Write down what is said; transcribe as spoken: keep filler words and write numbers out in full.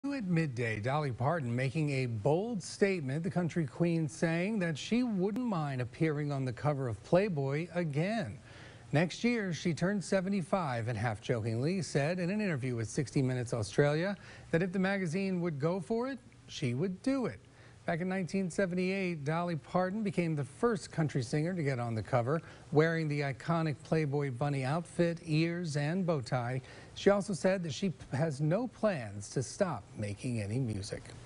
At midday, Dolly Parton making a bold statement, the country queen saying that she wouldn't mind appearing on the cover of Playboy again. Next year, she turned seventy-five and half-jokingly said in an interview with sixty minutes Australia that if the magazine would go for it, she would do it. Back in nineteen seventy-eight, Dolly Parton became the first country singer to get on the cover, wearing the iconic Playboy bunny outfit, ears, and bow tie. She also said that she has no plans to stop making any music.